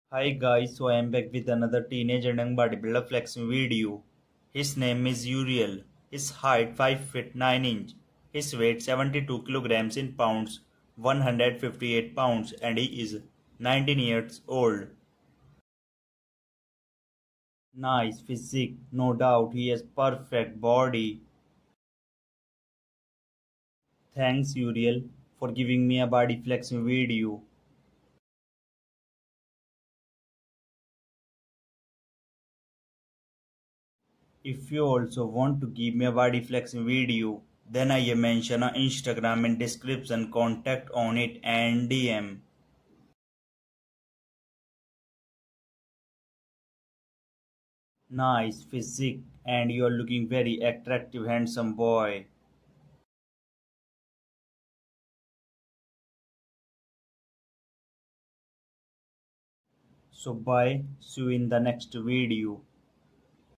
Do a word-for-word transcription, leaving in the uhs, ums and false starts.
Hi guys, so I am back with another teenage and young bodybuilder flexing video. His name is Uriel. His height five feet nine inch. His weight seventy-two kilograms in pounds, one hundred fifty-eight pounds, and he is nineteen years old. Nice physique, no doubt he has perfect body. Thanks Uriel for giving me a body flexing video. If you also want to give me a body flexing video, then I mention on Instagram in description, contact on it and D M. Nice physique and you're looking very attractive handsome boy. So bye, see you in the next video.